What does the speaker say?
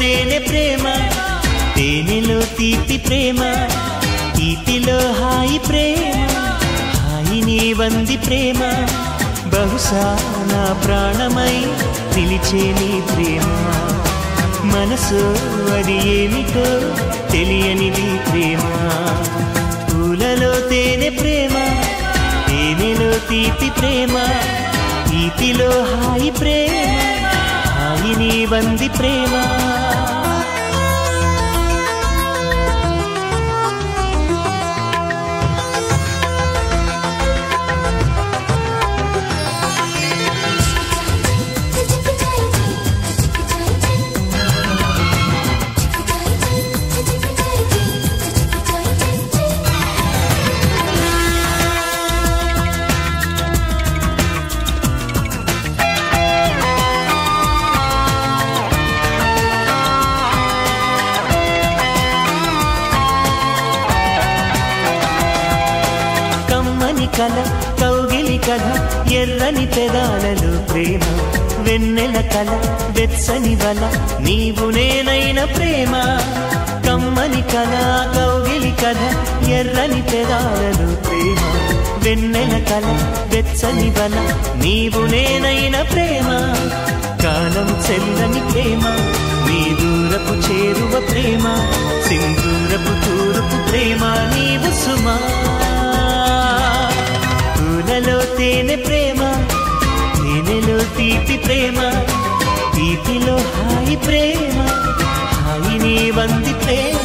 తేనె ప్రేమ, తేనెలో తీపి ప్రేమ, తీపిలో హాయి ప్రేమ, హాయిని వంది ప్రేమ. బహుశా నా ప్రాణమై పిలిచే నీ ప్రేమ, మనసు అది ఏమిటో తెలియనిది ప్రేమ. పూలలో తేనె ప్రేమ, తేనెలో తీపి ప్రేమ, తీపిలో హాయి ప్రేమ, హాయిని వంది ప్రేమ. కల కౌగిలి కథ, ఎర్రని పెదాలలో ప్రేమ, వెన్నెల కల వెచ్చని వల, నీవు నేనైన ప్రేమ. కమ్మని కల కౌగిలి కథ, ఎర్రని పెదాలలో ప్రేమ, వెన్నెల కల వెచ్చని వల, నీవు నేనైన ప్రేమ. కాలం చెల్లని ప్రేమ, నీ దూరపు చేరువ ప్రేమ, సింధూరపు తూరుపు ప్రేమ నీవు సుమా. పూలలో తేనె ప్రేమ, తేనెలో తీపి ప్రేమ, తీపిలో హాయి ప్రేమ, హాయిని వంది ప్రేమ.